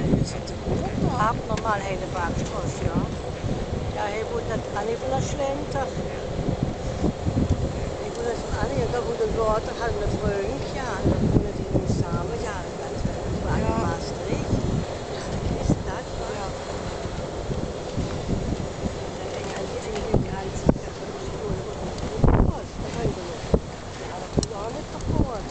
je zit abnormal hele Bergstraße, ja. Ja, hij woont net aan van de slenter. Ik woon net aan, ja, daar woont een water, had een vreugd, ja, en dan wonen die nu samen, ja, dat is wel in Maastricht. Ja, dat is dat, ja. En die gaan zich daar van de school wat dat kan je nog. Ja, dat doe je ook niet kapot.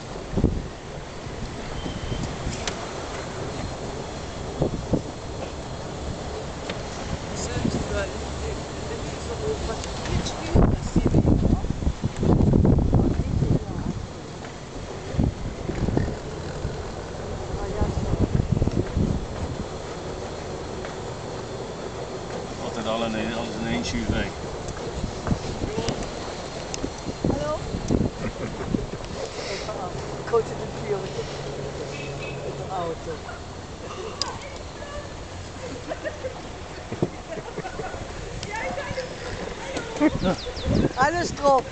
Altijd alles in één SUV. Hallo? Ik coach het natuurlijk met een auto. Alles erop.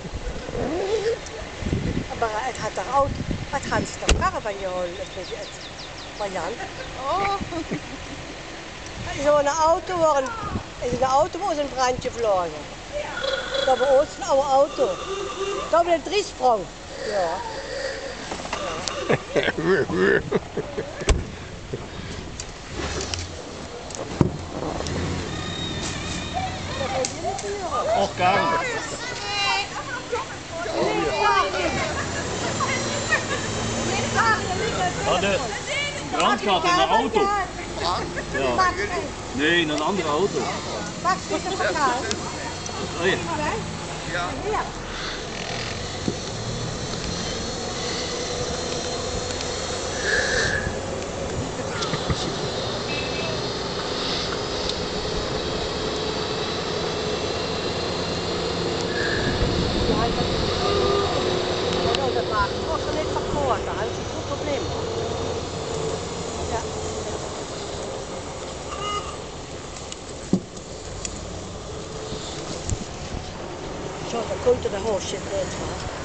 Maar het gaat toch oud. Het gaat ze toch karren van je holen, het Marjan. Oh. Is er een auto waar is een auto waar een brandje vlogen. Dat was ons een oude auto. Dat was een driesprong. Ja. Och, Karel. Oh, de brand gaat in de auto. Ja. Nee, in een andere auto. Wat zit er voor elkaar? Oh ja. Ja. Dat maakt het kost er niet verkocht, dat is een goed probleem. Ja. Zo, dan komt er de hoofd zitten.